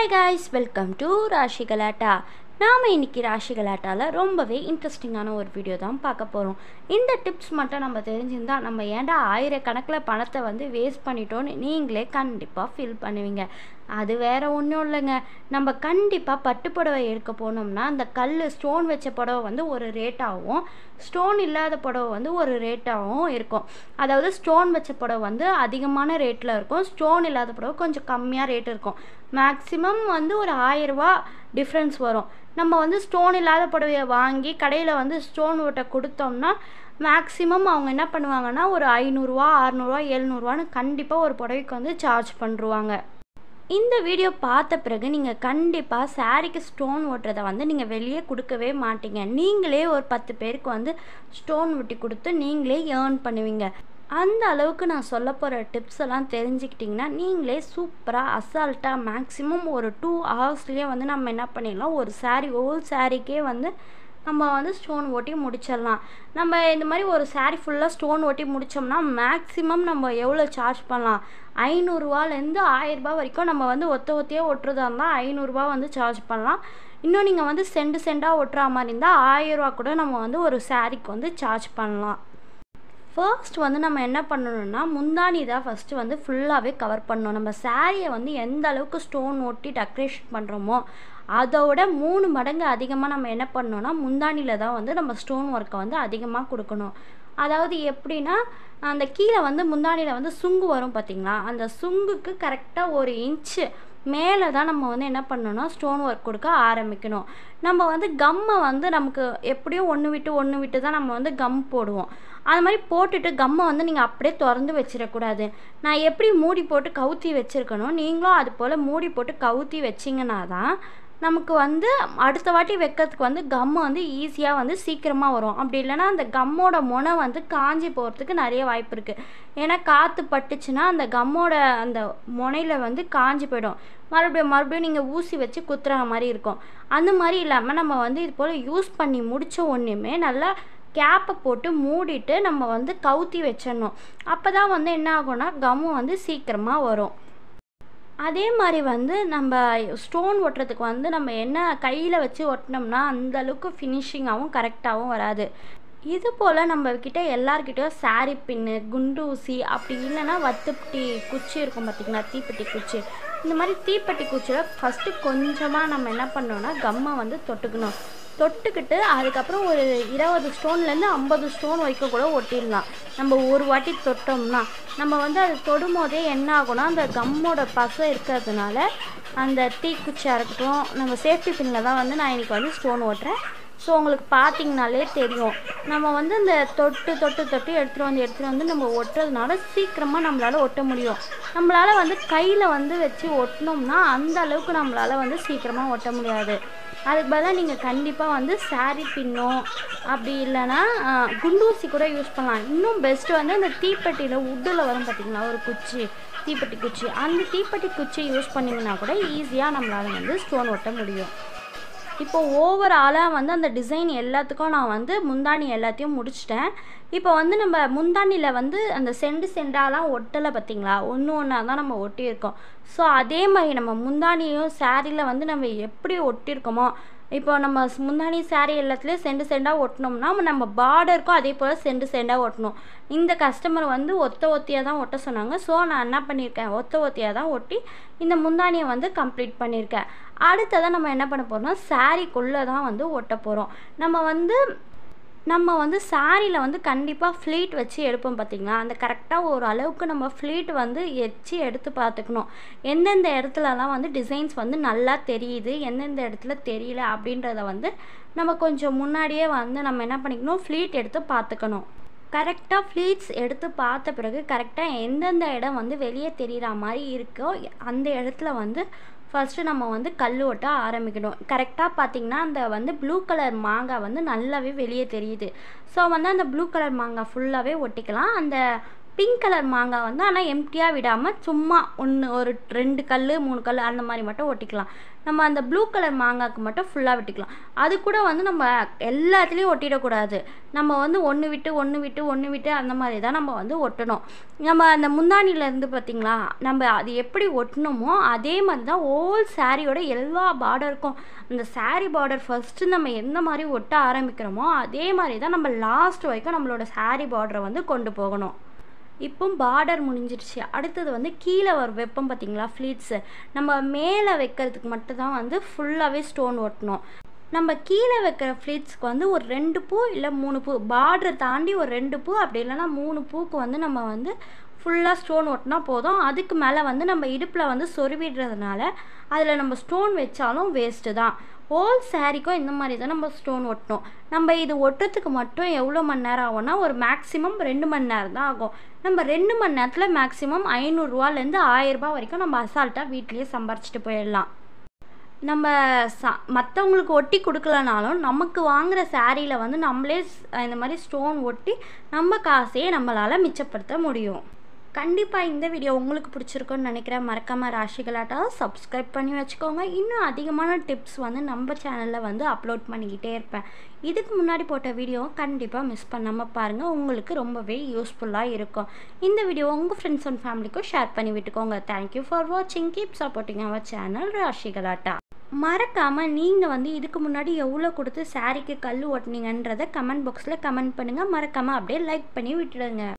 Hi guys, welcome to Rashi Galata. நாம் இன்னைக்கு ராஷி கலாட்டாவில் ரொம்பவே இன்ட்ரெஸ்டிங்கான ஒரு வீடியோ தான் பார்க்க போகிறோம். இந்த டிப்ஸ் மட்டும் நம்ம தெரிஞ்சிருந்தால் நம்ம ஏன்டா ஆயிரக்கணக்கில் பணத்தை வேஸ்ட் பண்ணிட்டோன்னு நீங்களே கண்டிப்பாக ஃபீல் பண்ணுவீங்க. அது வேறு ஒன்றும் இல்லைங்க. நம்ம கண்டிப்பாக பட்டு புடவை எடுக்க போனோம்னா அந்த ஸ்டோன் வச்ச புடவை ஒரு ரேட்டாகவும் ஸ்டோன் இல்லாத புடவை ஒரு ரேட்டாகவும் இருக்கும். அதாவது ஸ்டோன் வச்ச புடவை அதிகமான ரேட்டில் இருக்கும், ஸ்டோன் இல்லாத புடவை கொஞ்சம் கம்மியாக ரேட் இருக்கும். மேக்ஸிமம் ஒரு 1000 ரூபா டிஃப்ரென்ஸ் வரும். நம்ம ஸ்டோன் இல்லாத புடவையை வாங்கி கடையில் ஸ்டோன் ஓட்டை கொடுத்தோம்னா மேக்ஸிமம் அவங்க என்ன பண்ணுவாங்கன்னா ஒரு 500 ரூபா 600 ரூபா 700 ரூபான்னு கண்டிப்பாக ஒரு புடவைக்கு சார்ஜ் பண்ணுவாங்க. இந்த வீடியோ பார்த்த பிறகு நீங்கள் கண்டிப்பாக சாரீக்கு ஸ்டோன் ஓட்டுறதை நீங்கள் வெளியே கொடுக்கவே மாட்டீங்க. நீங்களே ஒரு 10 பேருக்கு ஸ்டோன் ஒட்டி கொடுத்து நீங்களே ஏர்ன் பண்ணுவீங்க. அந்த அளவுக்கு நான் சொல்ல போகிற டிப்ஸ் எல்லாம் தெரிஞ்சுக்கிட்டிங்கன்னா நீங்களே சூப்பராக அசால்ட்டாக மேக்ஸிமம் ஒரு 2 ஹவர்ஸ்லேயே நம்ம என்ன பண்ணிடலாம், ஒரு ஹோல் சாரீக்கே நம்ம ஸ்டோன் ஓட்டி முடிச்சிடலாம். நம்ம இந்த மாதிரி ஒரு சாரீ ஃபுல்லாக ஸ்டோன் ஓட்டி முடித்தோம்னா மேக்ஸிமம் நம்ம எவ்வளோ சார்ஜ் பண்ணலாம், 500 ரூபாலேருந்து 1000 ரூபா வரைக்கும். நம்ம ஒத்தையாக ஒட்டுறதா இருந்தால் 500 ரூபா சார்ஜ் பண்ணலாம். இன்னும் நீங்கள் செண்டாக ஒட்டுற மாதிரி இருந்தால் 1000 ரூபா கூட நம்ம ஒரு சாரீக்கு சார்ஜ் பண்ணலாம். ஃபர்ஸ்ட் நம்ம என்ன பண்ணணும்னா முந்தானி தான் ஃபஸ்ட்டு ஃபுல்லாகவே கவர் பண்ணணும். நம்ம சாரியை எந்த அளவுக்கு ஸ்டோன் ஓட்டி டெக்கரேஷன் பண்ணுறோமோ அதோட 3 மடங்கு அதிகமாக நம்ம என்ன பண்ணோன்னா முந்தானியில் தான் நம்ம ஸ்டோன் ஒர்க்கை அதிகமாக கொடுக்கணும். அதாவது எப்படின்னா அந்த கீழே முந்தானியில் சுங்கு வரும் பார்த்திங்களா, அந்த சுங்குக்கு கரெக்டாக 1 இன்ச்சு மேலே தான் நம்ம என்ன பண்ணணும்னா ஸ்டோன் ஒர்க் கொடுக்க ஆரம்பிக்கணும். நம்ம கம்மை நமக்கு எப்படியும் ஒன்று விட்டு தான் நம்ம கம் போடுவோம். அது மாதிரி போட்டுட்டு கம்மை நீங்கள் அப்படியே திறந்து வச்சிடக்கூடாது. நான் எப்படி மூடி போட்டு கவுத்தி வச்சுருக்கணும், நீங்களும் அது போல் மூடி போட்டு கவுத்தி வச்சிங்கன்னா தான் நமக்கு அடுத்த வாட்டி வைக்கிறதுக்கு கம்மு ஈஸியாக சீக்கிரமாக வரும். அப்படி இல்லைன்னா அந்த கம்மோட முனை காஞ்சி போகிறதுக்கு நிறைய வாய்ப்பு இருக்குது. ஏன்னா காற்று பட்டுச்சுன்னா அந்த கம்மோட அந்த முனையில் காஞ்சி போயிடும். மறுபடியும் நீங்கள் ஊசி வச்சு குத்துற மாதிரி இருக்கும். அந்த மாதிரி இல்லாமல் நம்ம இது போல் யூஸ் பண்ணி முடித்த ஒன்றுமே நல்லா கேப்பை போட்டு மூடிட்டு நம்ம கவுத்தி வச்சிடணும். அப்போ தான் என்ன ஆகும்னா கம்மு சீக்கிரமாக வரும். அதே மாதிரி நம்ம ஸ்டோன் ஒட்டுறதுக்கு நம்ம என்ன கையில் வச்சு ஒட்டினோம்னா அந்தளவுக்கு ஃபினிஷிங்காகவும் கரெக்டாகவும் வராது. இது போல் நம்மக்கிட்ட எல்லார்கிட்டையும் சாரி பின்னு குண்டூசி அப்படி இல்லைன்னா வத்துப்பட்டி குச்சி இருக்கும் பார்த்திங்களா, தீப்பெட்டி குச்சி. இந்த மாதிரி தீப்பெட்டி குச்சியில் ஃபஸ்ட்டு கொஞ்சமாக நம்ம என்ன பண்ணோன்னா கம்மை தொட்டுக்கணும். தொட்டுக்கிட்டு அதுக்கப்புறம் ஒரு 20 ஸ்டோன்லேருந்து 50 ஸ்டோன் வரைக்கும் கூட ஒட்டிடலாம். நம்ம ஒரு வாட்டி தொட்டோம்னா நம்ம அது தொடும் போதே என்ன ஆகும்னா அந்த கம்மோட பசை இருக்கிறதுனால அந்த தீக்குச்சியாக இருக்கட்டும், நம்ம சேஃப்டி பின்னில் தான் நான் இன்றைக்கி ஸ்டோன் ஓட்டுறேன். ஸோ உங்களுக்கு பார்த்திங்கனாலே தெரியும். நம்ம இந்த தொட்டு எடுத்துகிட்டு வந்து நம்ம ஒட்டுறதுனால சீக்கிரமாக நம்மளால் ஒட்ட முடியும். நம்மளால் கையில் வச்சு ஒட்டினோம்னா அந்த அளவுக்கு நம்மளால் சீக்கிரமாக ஒட்ட முடியாது. அதுக்கு பதிலாக நீங்கள் கண்டிப்பாக சாரீ பின்னோ அப்படி இல்லைன்னா குண்டூசி கூட யூஸ் பண்ணலாம். இன்னும் பெஸ்ட்டு அந்த தீப்பெட்டியில் உட்டில் வரும் பார்த்திங்களா ஒரு குச்சி, தீப்பெட்டி குச்சி, அந்த தீப்பெட்டி குச்சி யூஸ் பண்ணிங்கன்னா கூட ஈஸியாக நம்மளால் ஸ்டோன் ஒட்ட முடியும். இப்போ ஓவராலாக அந்த டிசைன் எல்லாத்துக்கும் நான் முந்தானி எல்லாத்தையும் முடிச்சிட்டேன். இப்போ நம்ம முந்தானியில் அந்த செண்டாலாம் ஒட்டலை பார்த்திங்களா, ஒன்றா தான் நம்ம ஒட்டியிருக்கோம். ஸோ அதே மாதிரி நம்ம முந்தானியும் சாரியில் நம்ம எப்படி ஒட்டியிருக்கோமோ இப்போ நம்ம முந்தானி சாரீ எல்லாத்துலேயும் செண்டாக ஒட்டினோம்னா நம்ம பார்டருக்கும் அதே போல் செண்டாக ஒட்டணும். இந்த கஸ்டமர் ஒத்தையாக தான் ஒட்ட சொன்னாங்க. ஸோ நான் என்ன பண்ணியிருக்கேன், ஒத்தையாக தான் ஒட்டி இந்த முந்தானியை கம்ப்ளீட் பண்ணியிருக்கேன். அடுத்ததாக நம்ம என்ன பண்ண போகிறோம்னா சாரீக்குள்ளே தான் ஒட்ட போகிறோம். நம்ம சாரியில் கண்டிப்பாக ஃப்ளீட் வச்சு எடுப்போம் பார்த்திங்களா, அந்த கரெக்டாக ஒரு அளவுக்கு நம்ம ஃப்ளீட் வச்சு எடுத்து பார்த்துக்கணும். எந்தெந்த இடத்துலலாம் டிசைன்ஸ் நல்லா தெரியுது, எந்தெந்த இடத்துல தெரியல அப்படின்றத நம்ம கொஞ்சம் முன்னாடியே நம்ம என்ன பண்ணிக்கணும், ஃப்ளீட் எடுத்து பார்த்துக்கணும். கரெக்டாக ஃப்ளீட்ஸ் எடுத்து பார்த்த பிறகு கரெக்டாக எந்தெந்த இடம் வெளியே தெரிகிற மாதிரி இருக்கோ அந்த இடத்துல ஃபஸ்ட்டு நம்ம கல் ஒட்ட ஆரம்பிக்கணும். கரெக்டாக பார்த்திங்கன்னா அந்த ப்ளூ கலர் மாங்காய் நல்லாவே வெளியே தெரியுது. ஸோ அந்த ப்ளூ கலர் மாங்காய் ஃபுல்லாகவே ஒட்டிக்கலாம். அந்த பிங்க் கலர் மாங்காய் வந்து ஆனால் எம்டியாக விடாமல் சும்மா ஒரு 2 கல் 3 கல் அந்த மாதிரி மட்டும் ஒட்டிக்கலாம். நம்ம அந்த ப்ளூ கலர் மாங்காய்க்கு மட்டும் ஃபுல்லாக விட்டுக்கலாம். அது கூட வந்து நம்ம எல்லாத்துலேயும் ஒட்டிடக்கூடாது. நம்ம வந்து ஒன்று விட்டு அந்த மாதிரி தான் நம்ம வந்து ஒட்டணும். நம்ம அந்த முந்தானியிலேருந்து பார்த்திங்களா, நம்ம அது எப்படி ஒட்டணுமோ அதே மாதிரி தான் ஹோல் சாரியோட எல்லா பார்டருக்கும். அந்த சாரீ பார்டர் ஃபஸ்ட்டு நம்ம எந்த மாதிரி ஒட்ட ஆரம்பிக்கிறோமோ அதே மாதிரி தான் நம்ம லாஸ்ட் வரைக்கும் நம்மளோட சாரீ பார்டரை வந்து கொண்டு போகணும். இப்போ பார்டர் முடிஞ்சிருச்சு. அடுத்தது வந்து கீழே வைப்போம் பார்த்திங்களா ஃப்ளீட்ஸு, நம்ம மேலே வைக்கிறதுக்கு மட்டும்தான் வந்து ஃபுல்லாகவே ஸ்டோன் ஒட்டணும். நம்ம கீழே வைக்கிற ஃப்ளீட்ஸ்க்கு வந்து ஒரு 2 பூ இல்லை 3 பூ, பார்டரை தாண்டி ஒரு 2 பூ அப்படி இல்லைன்னா 3 பூக்கு வந்து நம்ம வந்து ஃபுல்லாக ஸ்டோன் ஒட்டினா போதும். அதுக்கு மேலே வந்து நம்ம இடுப்பில் வந்து சொருவிடுறதுனால அதில் நம்ம ஸ்டோன் வச்சாலும் வேஸ்ட்டு தான். ஹோல் சாரிக்கும் இந்த மாதிரி தான் நம்ம ஸ்டோன் ஒட்டணும். நம்ம இது ஒட்டுறதுக்கு மட்டும் எவ்வளோ மணி நேரம் ஆகும்னா ஒரு மேக்ஸிமம் 2 மணி நேரம் தான் ஆகும். நம்ம 2 மணி நேரத்தில் மேக்ஸிமம் 500 ரூபாலேருந்து 1000 ரூபா வரைக்கும் நம்ம அசால்ட்டாக வீட்லேயே சம்பாரிச்சிட்டு போயிடலாம். நம்ம மற்றவங்களுக்கு ஒட்டி கொடுக்கலனாலும் நமக்கு வாங்குகிற சாரியில் வந்து நம்மளே இந்த மாதிரி ஸ்டோன் ஒட்டி நம்ம காசையே நம்மளால் மிச்சப்படுத்த முடியும். கண்டிப்பாக இந்த வீடியோ உங்களுக்கு பிடிச்சிருக்குன்னு நினைக்கிறேன். மறக்காமல் ராஷி கலாட்டாவை சப்ஸ்கிரைப் பண்ணி வச்சுக்கோங்க. இன்னும் அதிகமான டிப்ஸ் வந்து நம்ம சேனலில் வந்து அப்லோட் பண்ணிக்கிட்டே இருப்பேன். இதுக்கு முன்னாடி போட்ட வீடியோவை கண்டிப்பாக மிஸ் பண்ணாமல் பாருங்கள். உங்களுக்கு ரொம்பவே யூஸ்ஃபுல்லாக இருக்கும். இந்த வீடியோ உங்கள் ஃப்ரெண்ட்ஸ் அண்ட் ஃபேமிலிக்கும் ஷேர் பண்ணி விட்டுக்கோங்க. தேங்க்யூ ஃபார் வாட்சிங். Keep supporting our channel Rashi Galatta. மறக்காமல் நீங்கள் வந்து இதுக்கு முன்னாடி எவ்வளோ கொடுத்து சாரிக்கு கல் ஓட்டினீங்கன்றதை கமெண்ட் பாக்ஸில் கமெண்ட் பண்ணுங்கள். மறக்காமல் அப்படியே லைக் பண்ணி விட்டுடுங்க.